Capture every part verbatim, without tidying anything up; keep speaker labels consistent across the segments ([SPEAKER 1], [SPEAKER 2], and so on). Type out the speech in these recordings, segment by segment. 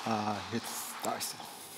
[SPEAKER 1] Ah, jetzt, da ist er.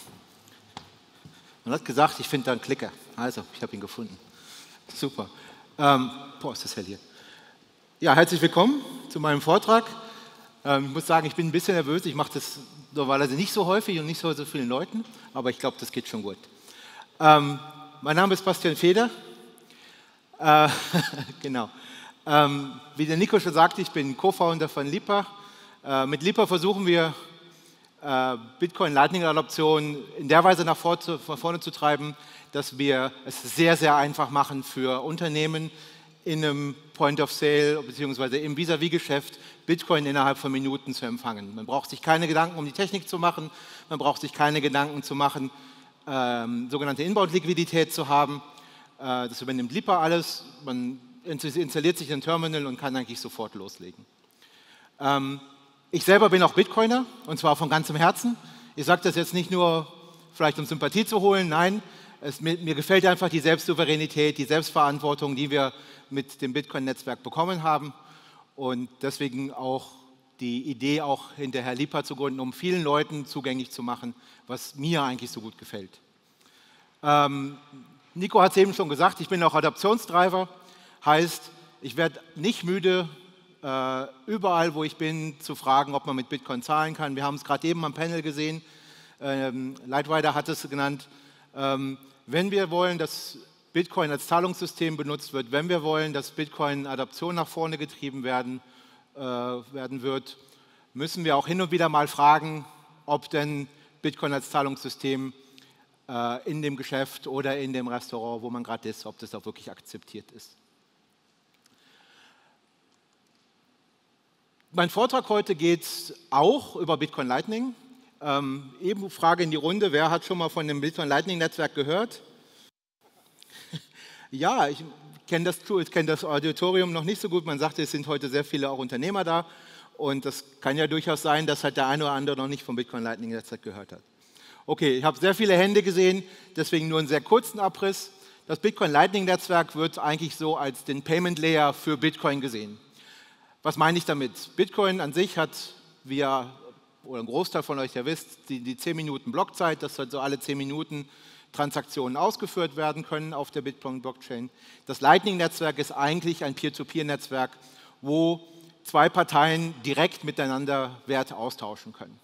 [SPEAKER 1] Man hat gesagt, ich finde da einen Klicker. Also, ich habe ihn gefunden. Super. Ähm, boah, ist das hell hier. Ja, herzlich willkommen zu meinem Vortrag. Ähm, ich muss sagen, ich bin ein bisschen nervös. Ich mache das normalerweise nicht so häufig und nicht so, so vielen Leuten, aber ich glaube, das geht schon gut. Ähm, mein Name ist Bastian Feder. Äh, genau. Ähm, wie der Nico schon sagte, ich bin Co-Founder von Lipa. Äh, mit Lipa versuchen wir, äh, Bitcoin-Lightning-Adoption in der Weise nach vor zu, vorne zu treiben, dass wir es sehr, sehr einfach machen für Unternehmen in einem Point-of-Sale bzw. im Vis-à-vis-Geschäft Bitcoin innerhalb von Minuten zu empfangen. Man braucht sich keine Gedanken um die Technik zu machen, man braucht sich keine Gedanken zu machen, ähm, sogenannte Inbound-Liquidität zu haben. Äh, das übernimmt Lipa alles, man installiert sich ein Terminal und kann eigentlich sofort loslegen. Ähm, ich selber bin auch Bitcoiner und zwar von ganzem Herzen. Ich sage das jetzt nicht nur vielleicht um Sympathie zu holen, nein, es, mir, mir gefällt einfach die Selbstsouveränität, die Selbstverantwortung, die wir mit dem Bitcoin-Netzwerk bekommen haben und deswegen auch die Idee auch hinterher Lipa zu gründen, um vielen Leuten zugänglich zu machen, was mir eigentlich so gut gefällt. Ähm, Nico hat es eben schon gesagt, ich bin auch Adoptionsdriver, heißt, ich werde nicht müde, äh, überall, wo ich bin, zu fragen, ob man mit Bitcoin zahlen kann. Wir haben es gerade eben am Panel gesehen, ähm, Lightwider hat es genannt, ähm, wenn wir wollen, dass Bitcoin als Zahlungssystem benutzt wird, wenn wir wollen, dass Bitcoin-Adoption nach vorne getrieben werden, äh, werden wird, müssen wir auch hin und wieder mal fragen, ob denn Bitcoin als Zahlungssystem äh, in dem Geschäft oder in dem Restaurant, wo man gerade ist, ob das auch wirklich akzeptiert ist. Mein Vortrag heute geht auch über Bitcoin Lightning. Ähm, eben Frage in die Runde, wer hat schon mal von dem Bitcoin Lightning Netzwerk gehört? Ja, ich kenne das, ich kenn das Auditorium noch nicht so gut. Man sagte, es sind heute sehr viele auch Unternehmer da. Und das kann ja durchaus sein, dass halt der eine oder andere noch nicht vom Bitcoin Lightning Netzwerk gehört hat. Okay, ich habe sehr viele Hände gesehen, deswegen nur einen sehr kurzen Abriss. Das Bitcoin Lightning Netzwerk wird eigentlich so als den Payment Layer für Bitcoin gesehen. Was meine ich damit? Bitcoin an sich hat, wie ihr, oder ein Großteil von euch ja wisst, die, die zehn Minuten Blockzeit, dass halt so alle zehn Minuten Transaktionen ausgeführt werden können auf der Bitcoin-Blockchain. Das Lightning-Netzwerk ist eigentlich ein Peer-to-Peer-Netzwerk, wo zwei Parteien direkt miteinander Werte austauschen können.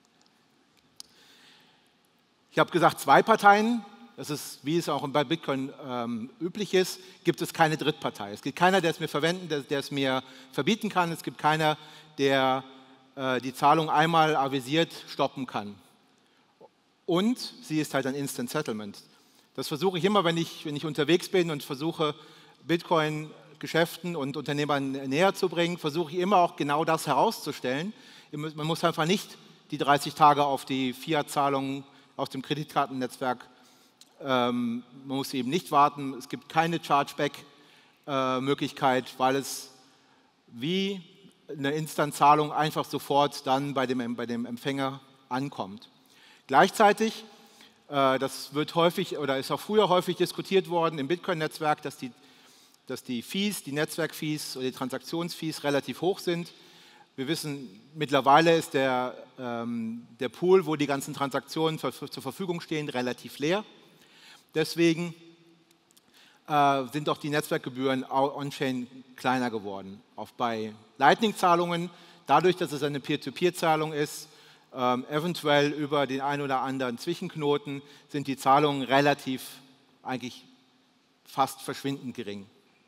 [SPEAKER 1] Ich habe gesagt, zwei Parteien, das ist, wie es auch bei Bitcoin ähm, üblich ist, gibt es keine Drittpartei. Es gibt keiner, der es mir verwenden, der, der es mir verbieten kann. Es gibt keiner, der äh, die Zahlung einmal avisiert stoppen kann. Und sie ist halt ein Instant Settlement. Das versuche ich immer, wenn ich, wenn ich unterwegs bin und versuche, Bitcoin-Geschäften und Unternehmern näher zu bringen, versuche ich immer auch genau das herauszustellen. Man muss einfach nicht die dreißig Tage auf die Fiat-Zahlungen aus dem Kreditkartennetzwerk, ähm, man muss eben nicht warten. Es gibt keine Chargeback-Möglichkeit, äh, weil es wie eine Instant-Zahlung einfach sofort dann bei dem, bei dem Empfänger ankommt. Gleichzeitig, äh, das wird häufig oder ist auch früher häufig diskutiert worden im Bitcoin-Netzwerk, dass die, dass die Fees, die Netzwerk-Fees oder die Transaktionsfees relativ hoch sind. Wir wissen, mittlerweile ist der, ähm, der Pool, wo die ganzen Transaktionen für, für, zur Verfügung stehen, relativ leer. Deswegen äh, sind auch die Netzwerkgebühren on-chain kleiner geworden. Auch bei Lightning-Zahlungen, dadurch, dass es eine Peer-to-Peer-Zahlung ist, Ähm, eventuell über den einen oder anderen Zwischenknoten sind die Zahlungen relativ, eigentlich fast verschwindend gering.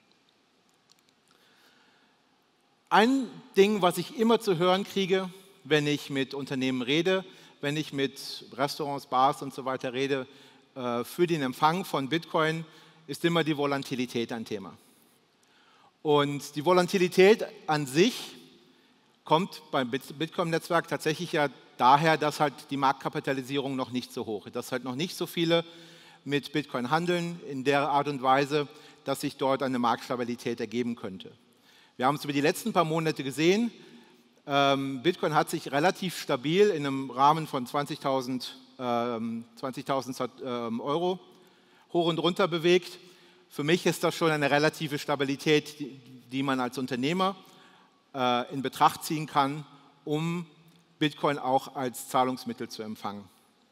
[SPEAKER 1] Ein Ding, was ich immer zu hören kriege, wenn ich mit Unternehmen rede, wenn ich mit Restaurants, Bars und so weiter rede, äh, für den Empfang von Bitcoin, ist immer die Volatilität ein Thema. Und die Volatilität an sich kommt beim Bitcoin-Netzwerk tatsächlich ja daher, dass halt die Marktkapitalisierung noch nicht so hoch ist, dass halt noch nicht so viele mit Bitcoin handeln in der Art und Weise, dass sich dort eine Marktstabilität ergeben könnte. Wir haben es über die letzten paar Monate gesehen, ähm, Bitcoin hat sich relativ stabil in einem Rahmen von zwanzigtausend ähm, ähm, Euro hoch und runter bewegt. Für mich ist das schon eine relative Stabilität, die, die man als Unternehmer äh, in Betracht ziehen kann, um Bitcoin auch als Zahlungsmittel zu empfangen.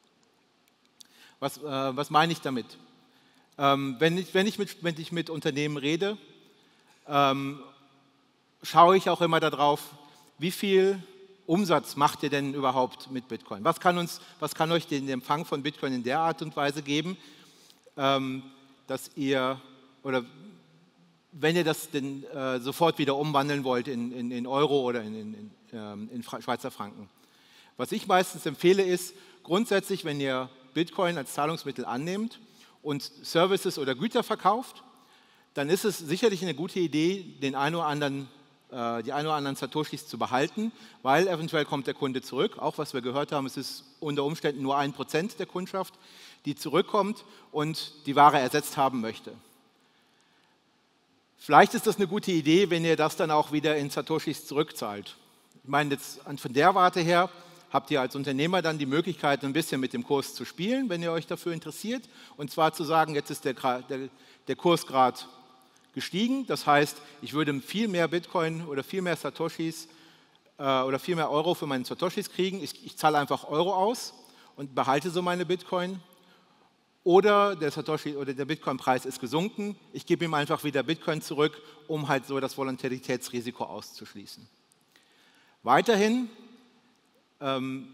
[SPEAKER 1] Was, äh, was meine ich damit? Ähm, wenn, ich, wenn, ich mit, wenn ich mit Unternehmen rede, ähm, schaue ich auch immer darauf, wie viel Umsatz macht ihr denn überhaupt mit Bitcoin? Was kann, uns, was kann euch den Empfang von Bitcoin in der Art und Weise geben, ähm, dass ihr, oder wenn ihr das denn äh, sofort wieder umwandeln wollt in, in, in Euro oder in, in, in, in Schweizer Franken. Was ich meistens empfehle ist, grundsätzlich, wenn ihr Bitcoin als Zahlungsmittel annehmt und Services oder Güter verkauft, dann ist es sicherlich eine gute Idee, den einen oder anderen, äh, die ein oder anderen Satoshis zu behalten, weil eventuell kommt der Kunde zurück. Auch was wir gehört haben, es ist unter Umständen nur ein Prozent der Kundschaft, die zurückkommt und die Ware ersetzt haben möchte. Vielleicht ist das eine gute Idee, wenn ihr das dann auch wieder in Satoshis zurückzahlt. Ich meine, jetzt von der Warte her habt ihr als Unternehmer dann die Möglichkeit, ein bisschen mit dem Kurs zu spielen, wenn ihr euch dafür interessiert. Und zwar zu sagen, jetzt ist der, der, der Kurs gerade gestiegen. Das heißt, ich würde viel mehr Bitcoin oder viel mehr Satoshis äh, oder viel mehr Euro für meine Satoshis kriegen. Ich, ich zahle einfach Euro aus und behalte so meine Bitcoin. Oder der Satoshi oder der Bitcoin-Preis ist gesunken. Ich gebe ihm einfach wieder Bitcoin zurück, um halt so das Volatilitätsrisiko auszuschließen. Weiterhin, ähm,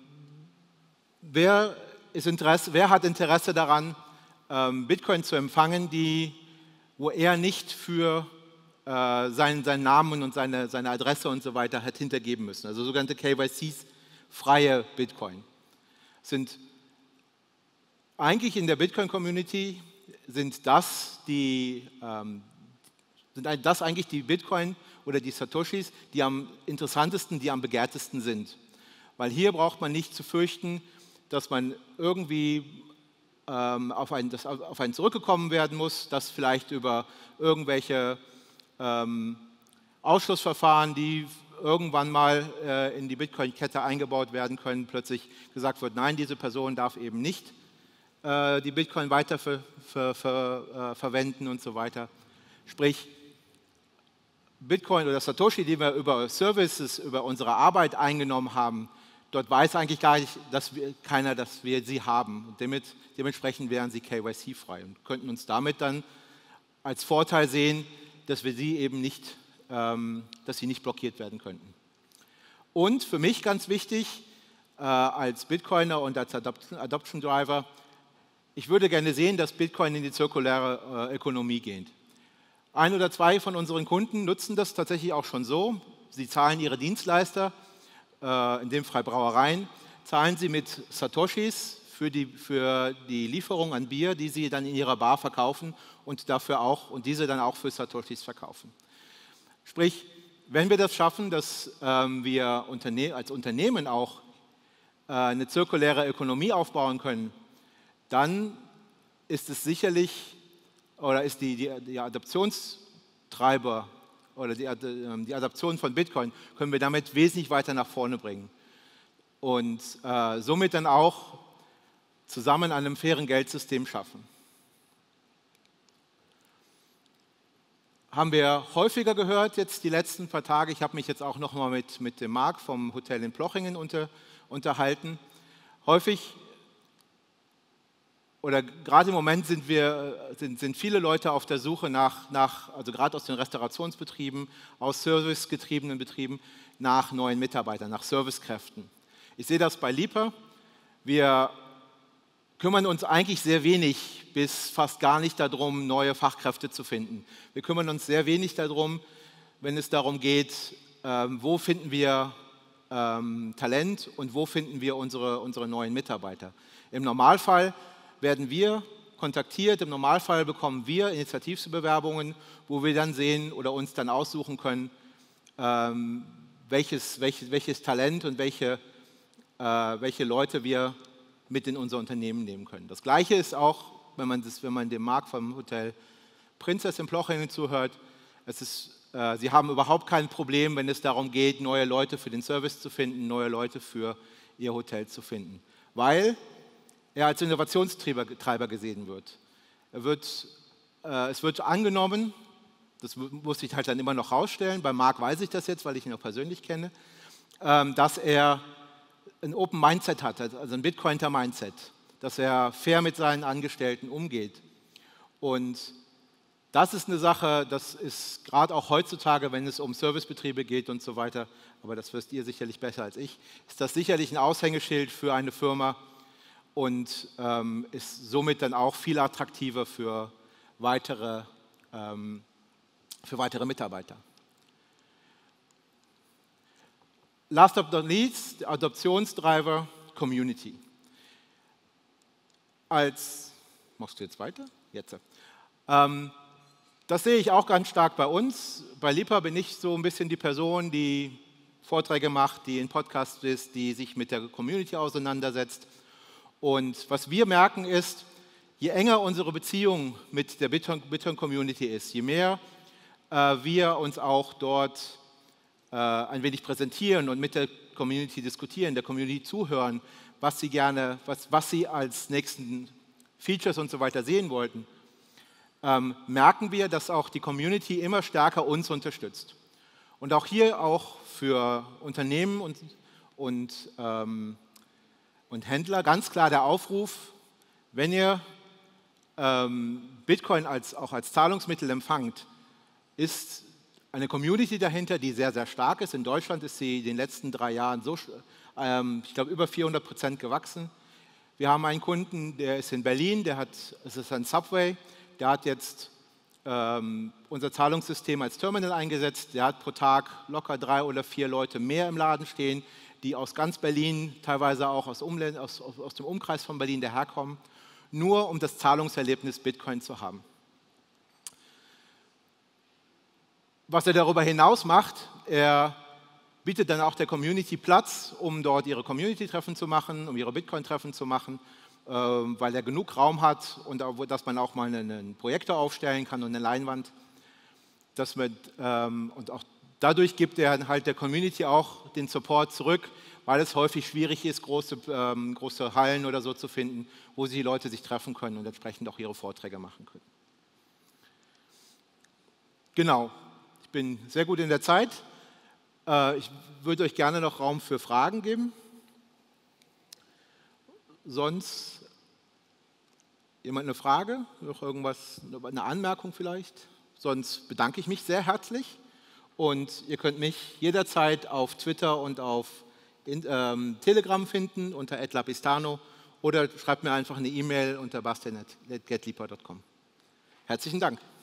[SPEAKER 1] wer, ist Interesse, wer hat Interesse daran, ähm, Bitcoin zu empfangen, die, wo er nicht für äh, seinen, seinen Namen und seine, seine Adresse und so weiter hat hintergeben müssen? Also sogenannte K Y Cs, freie Bitcoin. Sind eigentlich in der Bitcoin-Community sind das, die, ähm, sind das eigentlich die Bitcoin oder die Satoshis, die am interessantesten, die am begehrtesten sind. Weil hier braucht man nicht zu fürchten, dass man irgendwie ähm, auf, einen, dass auf einen zurückgekommen werden muss, dass vielleicht über irgendwelche ähm, Ausschlussverfahren, die irgendwann mal äh, in die Bitcoin-Kette eingebaut werden können, plötzlich gesagt wird, nein, diese Person darf eben nicht die Bitcoin weiter ver, ver, ver, äh, verwenden und so weiter. Sprich, Bitcoin oder Satoshi, die wir über Services, über unsere Arbeit eingenommen haben, dort weiß eigentlich gar nicht, dass wir, keiner, dass wir sie haben. Und damit, dementsprechend wären sie K Y C-frei und könnten uns damit dann als Vorteil sehen, dass wir sie eben nicht, ähm, dass sie nicht blockiert werden könnten. Und für mich ganz wichtig, äh, als Bitcoiner und als Adoption, Adoption Driver, ich würde gerne sehen, dass Bitcoin in die zirkuläre äh, Ökonomie geht. Ein oder zwei von unseren Kunden nutzen das tatsächlich auch schon so. Sie zahlen ihre Dienstleister, äh, in dem Fall Brauereien, zahlen sie mit Satoshis für die, für die Lieferung an Bier, die sie dann in ihrer Bar verkaufen und, dafür auch, und diese dann auch für Satoshis verkaufen. Sprich, wenn wir das schaffen, dass ähm, wir Unterne- als Unternehmen auch äh, eine zirkuläre Ökonomie aufbauen können, dann ist es sicherlich, oder ist die, die, die Adaptionstreiber oder die, die Adaption von Bitcoin, können wir damit wesentlich weiter nach vorne bringen. Und äh, somit dann auch zusammen an einem fairen Geldsystem schaffen. Haben wir häufiger gehört jetzt die letzten paar Tage. Ich habe mich jetzt auch noch mal mit, mit dem Marc vom Hotel in Plochingen unter, unterhalten. Häufig oder gerade im Moment sind, wir, sind, sind viele Leute auf der Suche nach, nach, also gerade aus den Restaurationsbetrieben, aus servicegetriebenen Betrieben, nach neuen Mitarbeitern, nach Servicekräften. Ich sehe das bei Leaper. Wir kümmern uns eigentlich sehr wenig bis fast gar nicht darum, neue Fachkräfte zu finden. Wir kümmern uns sehr wenig darum, wenn es darum geht, ähm, wo finden wir ähm, Talent und wo finden wir unsere, unsere neuen Mitarbeiter. Im Normalfall werden wir kontaktiert, im Normalfall bekommen wir Initiativbewerbungen, wo wir dann sehen oder uns dann aussuchen können, ähm, welches, welches, welches Talent und welche, äh, welche Leute wir mit in unser Unternehmen nehmen können. Das Gleiche ist auch, wenn man, das, wenn man dem Marc vom Hotel Prinzess in Plochingen zuhört, es ist, äh, sie haben überhaupt kein Problem, wenn es darum geht, neue Leute für den Service zu finden, neue Leute für ihr Hotel zu finden, weil er als Innovationstreiber gesehen wird. Er wird äh, es wird angenommen, das muss ich halt dann immer noch rausstellen, bei Marc weiß ich das jetzt, weil ich ihn auch persönlich kenne, ähm, dass er ein Open Mindset hat, also ein Bitcoiner Mindset, dass er fair mit seinen Angestellten umgeht. Und das ist eine Sache, das ist gerade auch heutzutage, wenn es um Servicebetriebe geht und so weiter, aber das wisst ihr sicherlich besser als ich, ist das sicherlich ein Aushängeschild für eine Firma und ähm, ist somit dann auch viel attraktiver für weitere, ähm, für weitere Mitarbeiter. Last but not least, der Adoptionsdriver Community. Als, machst du jetzt weiter? Jetzt. Ähm, das sehe ich auch ganz stark bei uns. Bei Lipa bin ich so ein bisschen die Person, die Vorträge macht, die in Podcasts ist, die sich mit der Community auseinandersetzt. Und was wir merken ist, je enger unsere Beziehung mit der Bitcoin-Community ist, je mehr äh, wir uns auch dort äh, ein wenig präsentieren und mit der Community diskutieren, der Community zuhören, was sie gerne, was, was sie als nächsten Features und so weiter sehen wollten, ähm, merken wir, dass auch die Community immer stärker uns unterstützt. Und auch hier auch für Unternehmen und, und, ähm, und Händler ganz klar der Aufruf, wenn ihr ähm, Bitcoin als, auch als Zahlungsmittel empfangt, ist eine Community dahinter, die sehr, sehr stark ist. In Deutschland ist sie in den letzten drei Jahren so, ähm, ich glaube, über vierhundert Prozent gewachsen. Wir haben einen Kunden, der ist in Berlin, der hat, es ist ein Subway, der hat jetzt ähm, unser Zahlungssystem als Terminal eingesetzt. Der hat pro Tag locker drei oder vier Leute mehr im Laden stehen, die aus ganz Berlin, teilweise auch aus, Umland, aus, aus dem Umkreis von Berlin daherkommen, nur um das Zahlungserlebnis Bitcoin zu haben. Was er darüber hinaus macht, er bietet dann auch der Community Platz, um dort ihre Community-Treffen zu machen, um ihre Bitcoin-Treffen zu machen, äh, weil er genug Raum hat und auch, dass man auch mal einen, einen Projektor aufstellen kann und eine Leinwand. Dass man, ähm, und auch dadurch gibt er halt der Community auch den Support zurück, weil es häufig schwierig ist, große, ähm, große Hallen oder so zu finden, wo die Leute sich treffen können und entsprechend auch ihre Vorträge machen können. Genau. Ich bin sehr gut in der Zeit. Ich würde euch gerne noch Raum für Fragen geben. Sonst jemand eine Frage? Noch irgendwas, eine Anmerkung vielleicht? Sonst bedanke ich mich sehr herzlich und ihr könnt mich jederzeit auf Twitter und auf ähm, Telegram finden unter at lapistano oder schreibt mir einfach eine E-Mail unter bastian at getlipa punkt com. Herzlichen Dank.